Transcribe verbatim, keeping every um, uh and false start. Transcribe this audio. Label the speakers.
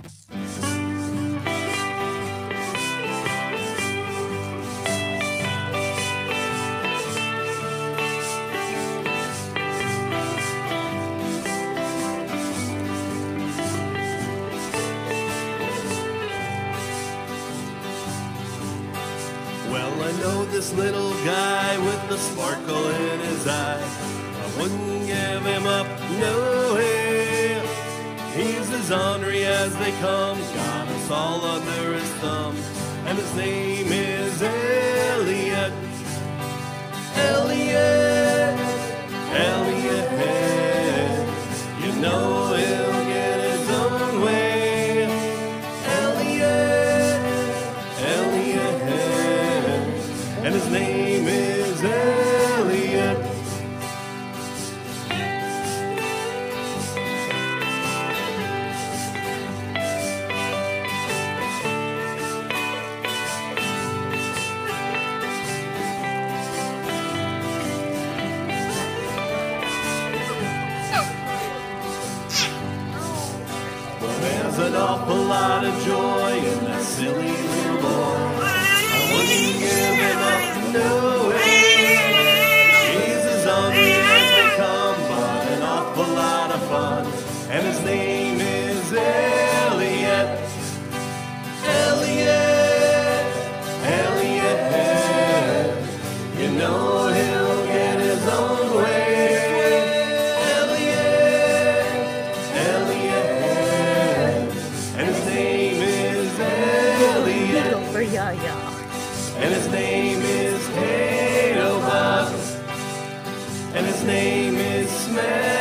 Speaker 1: Well, I know this little guy with the sparkle in his eye. I wouldn't give him up, no way. He's as ornery as they come, got us all under his thumb. And his name is Elliot. Elliot, Elliot. You know he'll get his own way. Elliot, Elliot. And his name is Elliot. Well, there's an awful lot of joy in that silly little boy. I wouldn't give him up, no way. He's as ornery as they come, but an awful lot of fun. And his name is Elliot. Elliot, Elliot. You know he'll get his own way. Elliot, Elliot. And his name is Elliot.
Speaker 2: Over Yaya.
Speaker 1: And his name is Tato Bug. And his name is Smell.